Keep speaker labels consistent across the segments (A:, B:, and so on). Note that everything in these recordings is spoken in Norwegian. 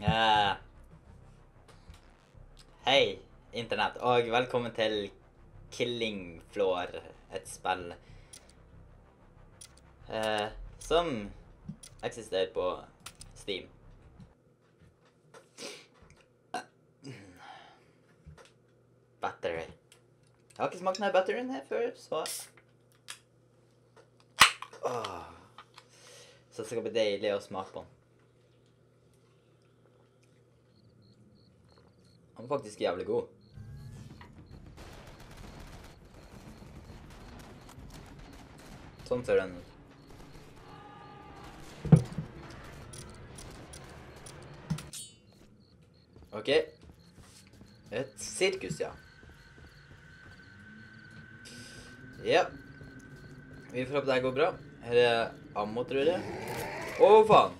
A: Eh, Hei, internett, og velkommen til Killing Floor, et spill som eksisterer på Steam. Battery. Jeg har ikke smakt denne batterien her før, så... Så det skal bli deilig å smake på den. Han er faktisk jævlig god. Sånn ser den ut. Ok. Et sirkus, ja. Ja. Vi får håpe det her går bra. Her er ammo, tror jeg. Åh, faen!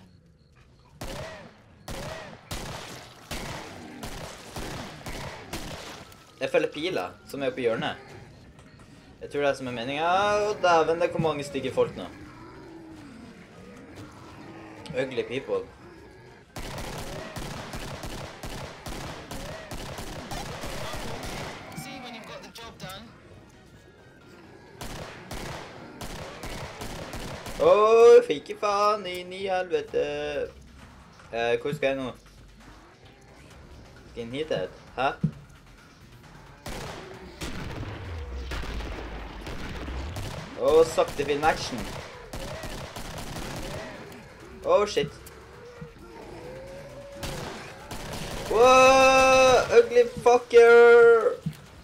A: Jeg følger pila, som er oppe i hjørnet. Jeg tror det er som er meningen. Å, dæven, det kommer mange stygge folk nå. Ugly people. Åh, fikk faen inn i helvete. Hvor skal jeg nå? Skal jeg inn hit her? Hæ? Åh, sakte film action. Åh, shit. Wow, ugly fucker.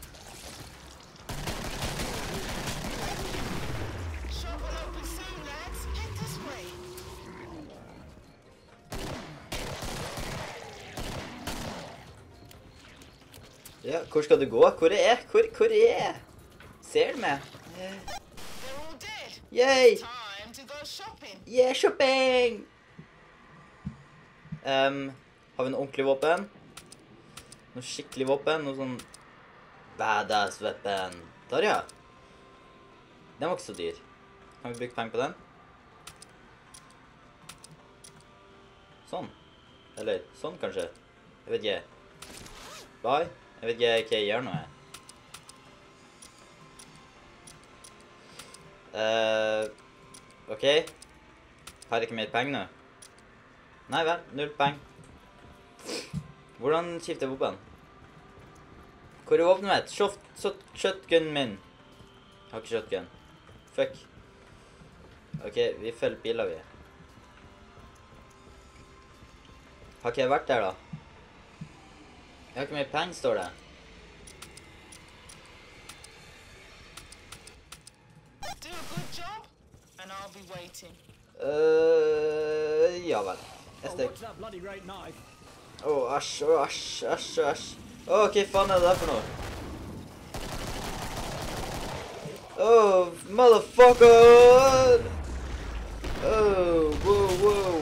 A: Ja, hvor skal du gå? Hvor er jeg? Hvor er jeg? Ser du meg? Yay! Yeah, shopping! Har vi noe ordentlig våpen? Noe skikkelig våpen? Noe sånn badass våpen? Der, ja. Den var ikke så dyr. Kan vi bruke penger på den? Sånn. Eller sånn, kanskje. Jeg vet ikke. Bye. Jeg vet ikke hva jeg gjør nå, jeg. Ok. Har jeg ikke mer penger nå? Nei vel, 0 penger. Hvordan skifter jeg våpen? Hvor er våpenet mitt? Shotgun min. Jeg har ikke shotgun. Fuck. Ok, vi følger biler, vi. Har ikke jeg vært der, da? Jeg har ikke mer penger, står det. Ja vel. Jeg stek. Åh, æsj, æsj. Åh, hva faen er det der for noe? Åh, motherfucker! Åh, wow.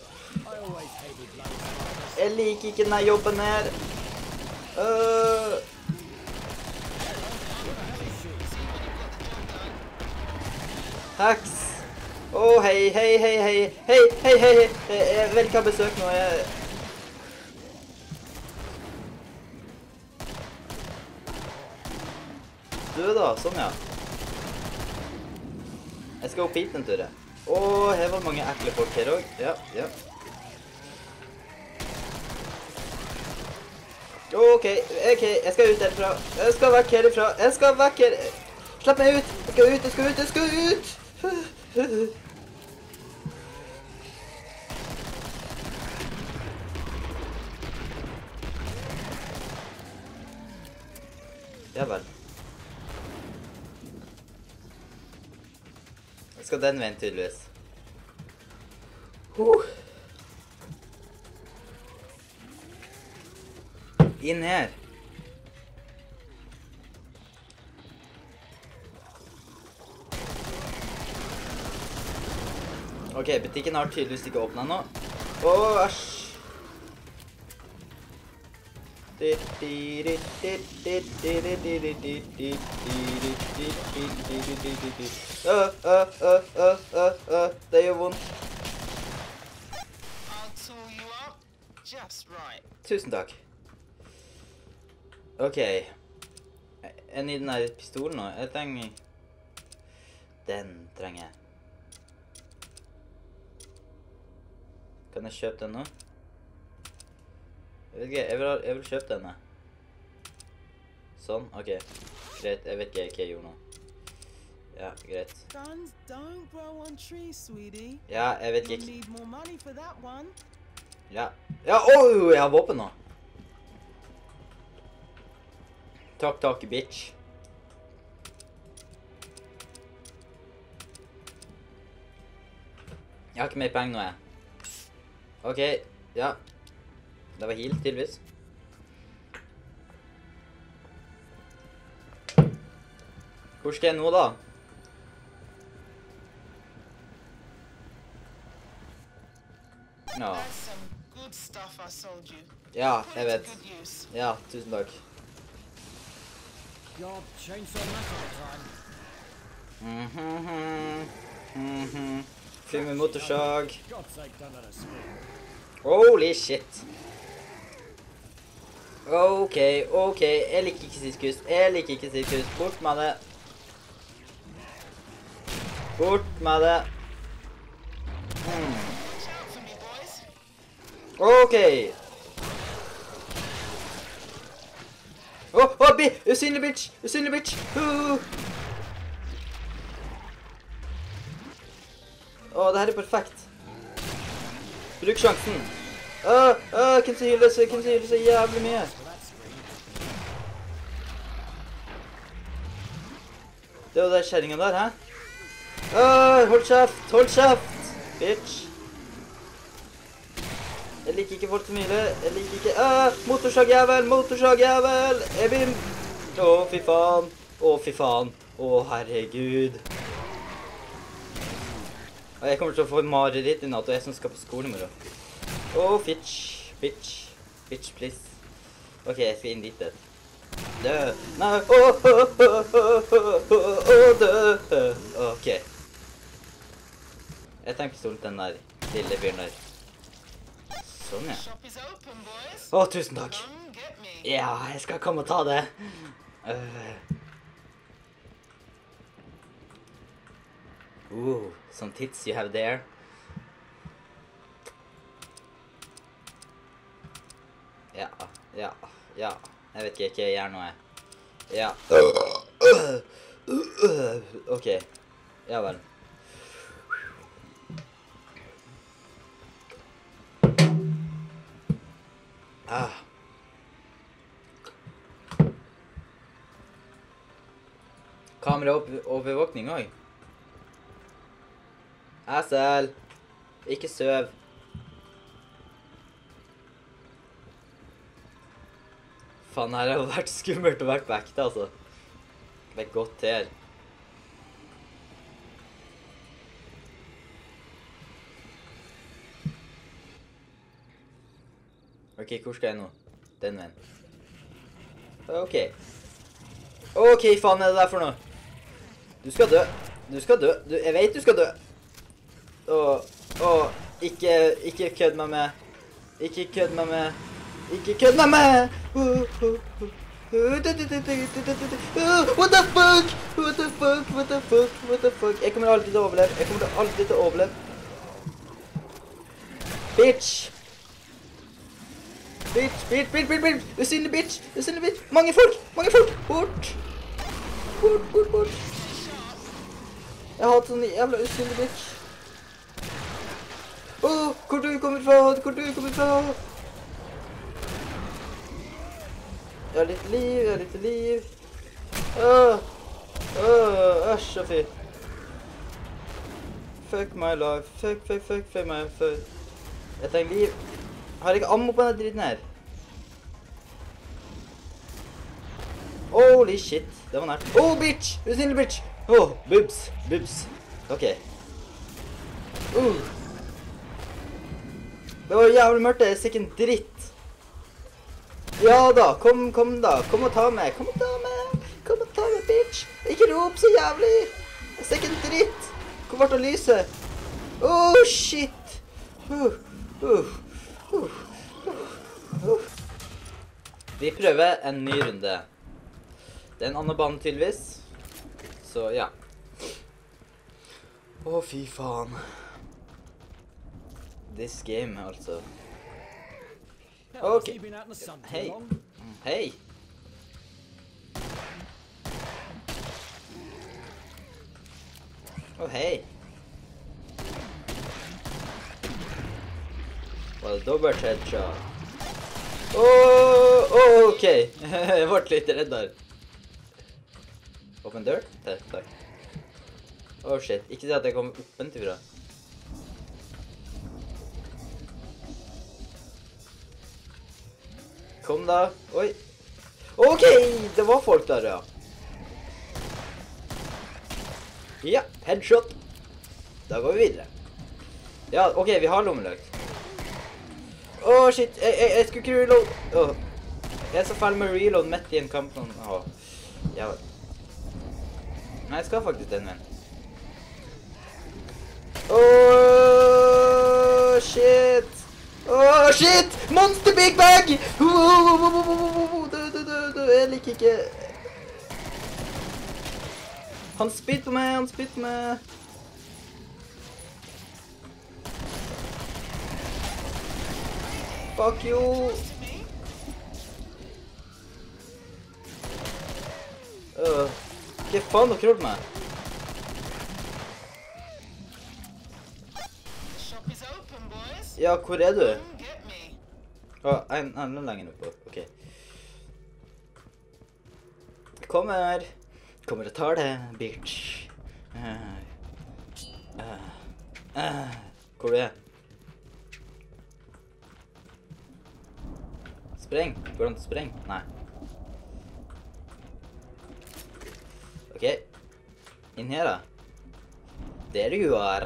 A: Jeg liker ikke denne jobben her. Hacks. Åh, hei. Jeg vil ikke ha besøk nå, Du da, sånn ja. Jeg skal opp hit en tur. Åh, her var mange ekle folk her også. Ja. Ok, jeg skal ut herfra. Jeg skal vekk herifra. Slapp meg ut. Jeg skal ut. Ja vel. Jeg skal den veien tydeligvis. Inn her. Ok, butikken har tydeligvis ikke åpnet nå. Åh, æsj. Det gjør vondt. Tusen takk. Ok. En i den her pistolen nå. Jeg trenger... Den trenger jeg. Kan jeg kjøpe den nå? Jeg vet ikke, jeg vil kjøpe denne. Sånn, ok. Greit, jeg vet ikke hva jeg gjorde nå. Ja, greit. Ja, jeg vet ikke. Ja. Ja, jeg har våpen nå. Takk, bitch. Jeg har ikke mer penger nå, jeg. Ok, ja. Det var heal, tydeligvis. Hvor skal jeg nå, da? Ja. Ja, jeg vet. Ja, tusen takk. Fyr med motorsag. Holy shit. Ok, jeg liker ikke sirkus, bort med det. Ok. Usynlig bitch. Det her er perfekt. Bruk sjansen. Hvem som hyler så jævlig mye. Det var der kjerringen der, hæ? Hold kjeft, bitch. Jeg liker ikke folk som hyler. Jeg liker ikke... Motorsagjævel! Jeg blir... fy faen. Herregud. Jeg kommer til å få mareritt i natt, og jeg som skal på skolen med det. Bitch, please. Ok, jeg skal inn dit. Dø. Nei, dø. Ok. Jeg tenker pistolen til den der lille fyren der. Sånn, ja. Tusen takk. Ja, jeg skal komme og ta det. Some tits you have there. Ja. Jeg vet ikke hva jeg gjør nå, jeg. Ja. Ok. Ja vel. Kameraovervåkning også. Assel. Ikke søv. Faen, her har det vært skummelt å være på ekte, altså. Det er godt her. Ok, hvor skal jeg nå? Den veien. Ok. Ok, faen er det der for noe? Du skal dø. Jeg vet du skal dø. Ikke kødd meg med. Ikke kødd meg med. What the fuck? Jeg kommer aldri til å overleve. Bitch. Usynlig bitch. Mange folk. Bort. Jeg hater sånn jævla usynlig bitch. Hvor du kommer fra? Jeg har litt liv. Æsj og fy. Fuck my life. Fuck my life. Jeg trenger liv. Har jeg ikke ammo på denne dritten her? Holy shit. Det var nært. Bitch! Usynlig bitch! Boobs. Ok. Det var jævlig mørkt, det er sikkert en dritt. Ja da, kom da. Kom og ta meg. Kom og ta meg, bitch. Ikke rop så jævlig. Det er sikkert en dritt. Hvor ble det lyset? Shit. Vi prøver en ny runde. Det er en annen bane tydeligvis. Så ja. Å, fy faen. This game, altså. Ok. Hei. Hei. Å, hei. Var det dobbelt headshot? Ok. Jeg ble litt redd der. Åpen dør? Takk. Shit. Ikke si at jeg kommer oppentifra. Kom da. Oi. Ok, det var folk der, ja. Ja, headshot. Da går vi videre. Ja, ok, vi har lommeløkt. Shit, jeg skulle ikke reload. Jeg er så feil med reload midt i en kamp. Ja. Nei, jeg skal faktisk den veien. Shit. Shit! Monster Big Bag! Jeg liker ikke. Han spytter på meg, Fuck you! Hva faen dere gjort meg? Ja, hvor er du? Enda lenger oppå. Ok. Kommer og tar det, bitch. Hvor er du? Spreng. Går det an til å spreng? Nei. Ok. Inn her da. Der du er.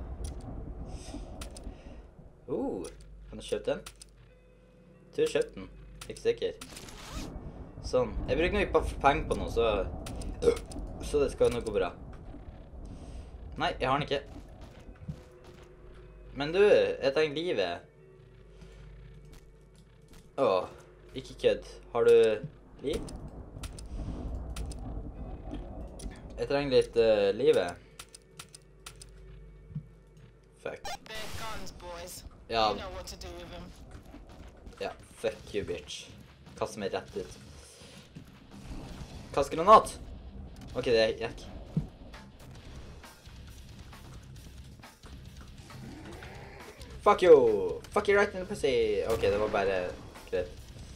A: Kan jeg kjøpe den? Jeg tror jeg kjøpte den. Ikke sikker. Sånn. Jeg bruker nok bare penger på noe, så det skal nok gå bra. Nei, jeg har den ikke. Men du, jeg tenker livet. Ikke kødd. Har du liv? Jeg trenger litt livet. Fuck. Ja. Ja, fuck you, bitch. Kast meg rett ut. Kast granat! Ok, det gikk. Fuck you! Fuck you right in the pussy! Ok, det var bare greit.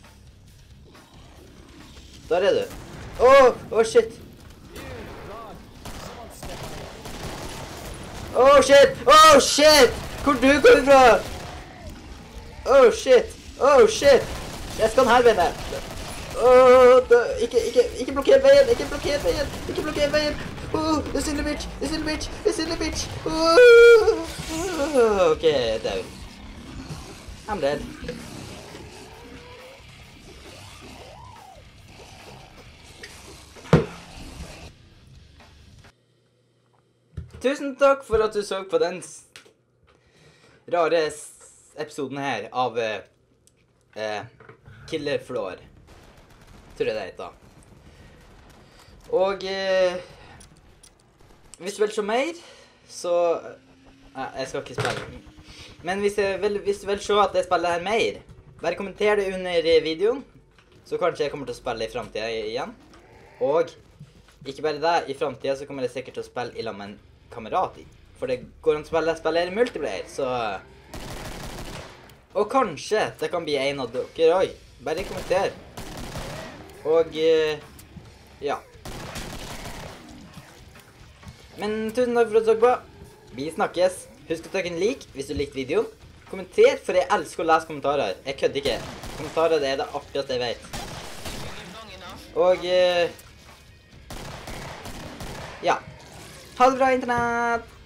A: Der er du. Shit! Shit! Hvor du går fra? Shit! Jeg skal den her veien. Ikke blokker veien! Det er stille bitch! Ok, død. I'm dead. Tusen takk for at du så på den rare episoden her av Killer Floor, tror jeg det heter. Og hvis du vil se mer, så jeg skal ikke spille. Men hvis du vil se at jeg spiller her mer, bare kommenter det under videoen, så kanskje jeg kommer til å spille i fremtiden igjen. Og ikke bare det, i fremtiden så kommer jeg sikkert til å spille i lag med en kamerat i. For det går an å spille i multiplayer, så... Og kanskje det kan bli en av dere også. Bare kommenter. Og ja. Men tusen takk for at du så på. Vi snakkes. Husk å trykke en like hvis du likte videoen. Kommenter, for jeg elsker å lese kommentarer. Jeg kødder ikke. Kommentarer det er det artigste jeg vet. Og ja. Ha det bra, internett!